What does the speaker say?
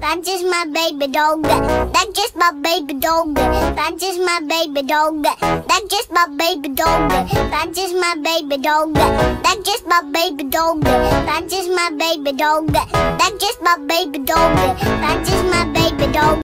That's just my baby dog. That's just my baby dog. That's just my baby dog. That's just my baby dog. That's just my baby dog. That's just my baby dog. That's just my baby dog. That's just my baby dog. That's just my baby dog.